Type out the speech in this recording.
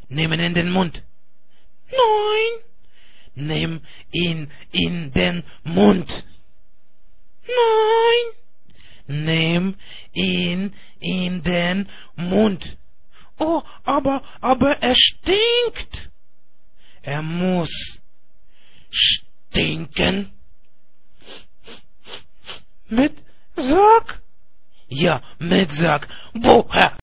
Nehmen in den Mund. Nein. Nimm ihn in den Mund. Nein. Nimm ihn in den Mund. Oh, aber er stinkt. Er muss stinken. Mit Sack? Ja, mit Sack. Woher?